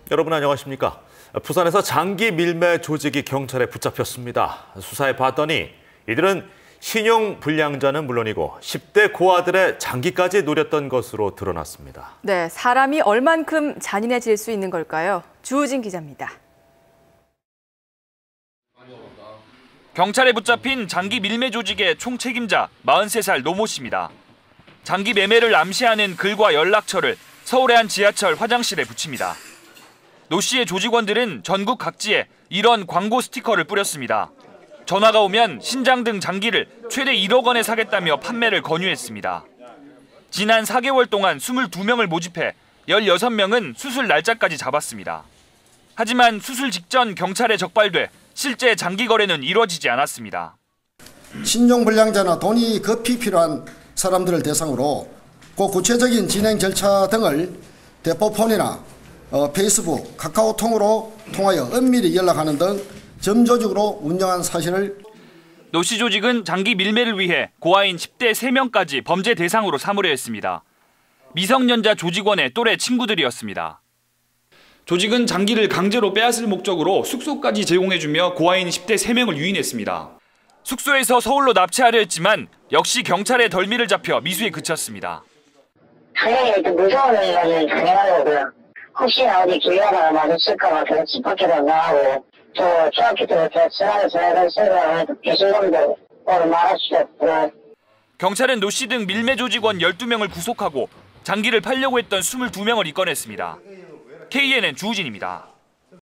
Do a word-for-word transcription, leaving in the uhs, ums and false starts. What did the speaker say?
여러분 안녕하십니까? 부산에서 장기 밀매 조직이 경찰에 붙잡혔습니다. 수사해 봤더니 이들은 신용 불량자는 물론이고 십 대 고아들의 장기까지 노렸던 것으로 드러났습니다. 네, 사람이 얼만큼 잔인해질 수 있는 걸까요? 주우진 기자입니다. 경찰에 붙잡힌 장기 밀매 조직의 총책임자 마흔세 살 노모 씨입니다. 장기 매매를 암시하는 글과 연락처를 서울의 한 지하철 화장실에 붙입니다. 노 씨의 조직원들은 전국 각지에 이런 광고 스티커를 뿌렸습니다. 전화가 오면 신장 등 장기를 최대 일억 원에 사겠다며 판매를 권유했습니다. 지난 사 개월 동안 이십이 명을 모집해 십육 명은 수술 날짜까지 잡았습니다. 하지만 수술 직전 경찰에 적발돼 실제 장기 거래는 이루어지지 않았습니다. 신용불량자나 돈이 급히 필요한 사람들을 대상으로 그 구체적인 진행 절차 등을 대포폰이나 어, 페이스북, 카카오통으로 통하여 은밀히 연락하는 등 점조직으로 운영한 사실을 노 씨 조직은 장기 밀매를 위해 고아인 십 대 세 명까지 범죄 대상으로 삼으려 했습니다. 미성년자 조직원의 또래 친구들이었습니다. 조직은 장기를 강제로 빼앗을 목적으로 숙소까지 제공해주며 고아인 십 대 세 명을 유인했습니다. 숙소에서 서울로 납치하려 했지만 역시 경찰의 덜미를 잡혀 미수에 그쳤습니다. 당연히 무서운 거는 당연하고요. 혹시나 어디 길 가다가 마주칠까 봐 그런 집 밖에도 나가고 저 중학교 때부터 친하게 지내던 친구랑 배신감도 말할 수도 없고. 경찰은 노 씨 등 밀매 조직원 열두 명을 구속하고 장기를 팔려고 했던 이십이 명을 입건했습니다. 케이엔엔 주우진입니다.